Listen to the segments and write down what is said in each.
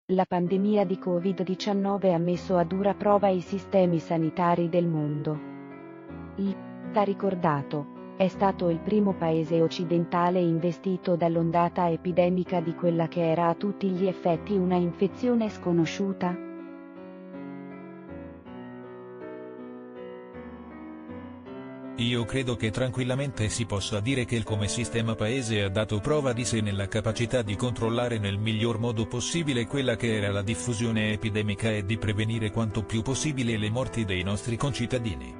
La pandemia di Covid-19 ha messo a dura prova i sistemi sanitari del mondo. Va ricordato, è stato il primo paese occidentale investito dall'ondata epidemica di quella che era a tutti gli effetti una infezione sconosciuta. Io credo che tranquillamente si possa dire che il come sistema paese ha dato prova di sé nella capacità di controllare nel miglior modo possibile quella che era la diffusione epidemica e di prevenire quanto più possibile le morti dei nostri concittadini.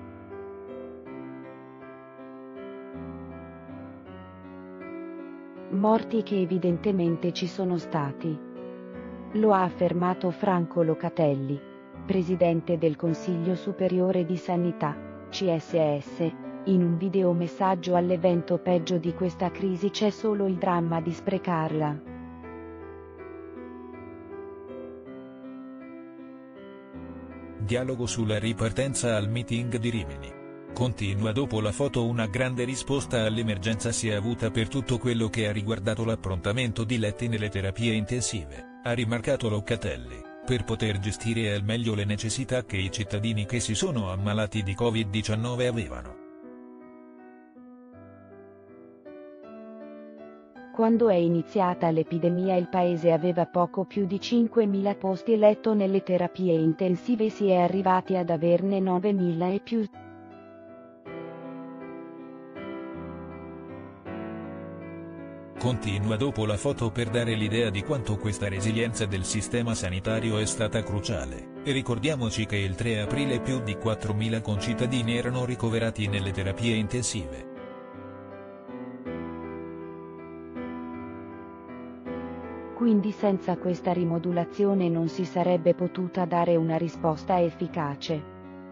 Morti che evidentemente ci sono stati. Lo ha affermato Franco Locatelli, presidente del Consiglio Superiore di Sanità, CSS, in un videomessaggio all'evento peggio di questa crisi c'è solo il dramma di sprecarla. Dialogo sulla ripartenza al meeting di Rimini. Continua dopo la foto una grande risposta all'emergenza si è avuta per tutto quello che ha riguardato l'approntamento di letti nelle terapie intensive, ha rimarcato Locatelli, per poter gestire al meglio le necessità che i cittadini che si sono ammalati di Covid-19 avevano. Quando è iniziata l'epidemia il paese aveva poco più di 5.000 posti letto nelle terapie intensive e si è arrivati ad averne 9.000 e più. Continua dopo la foto per dare l'idea di quanto questa resilienza del sistema sanitario è stata cruciale, e ricordiamoci che il 3 aprile più di 4.000 concittadini erano ricoverati nelle terapie intensive. Quindi senza questa rimodulazione non si sarebbe potuta dare una risposta efficace.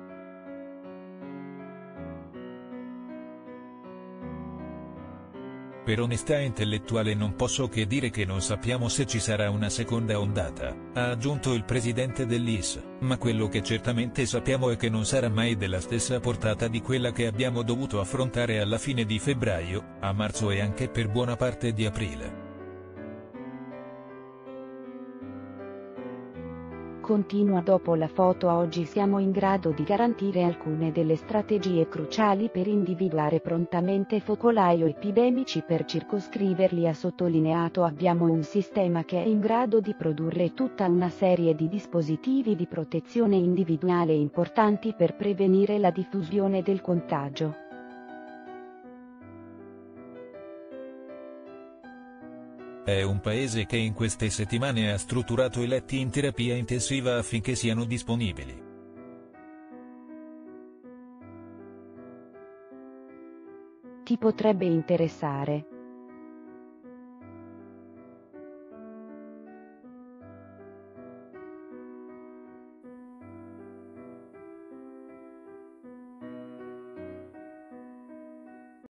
Per onestà intellettuale non posso che dire che non sappiamo se ci sarà una seconda ondata, ha aggiunto il presidente dell'IS, ma quello che certamente sappiamo è che non sarà mai della stessa portata di quella che abbiamo dovuto affrontare alla fine di febbraio, a marzo e anche per buona parte di aprile. Continua dopo la foto oggi siamo in grado di garantire alcune delle strategie cruciali per individuare prontamente focolai o epidemici per circoscriverli ha sottolineato abbiamo un sistema che è in grado di produrre tutta una serie di dispositivi di protezione individuale importanti per prevenire la diffusione del contagio. È un paese che in queste settimane ha strutturato i letti in terapia intensiva affinché siano disponibili. Ti potrebbe interessare.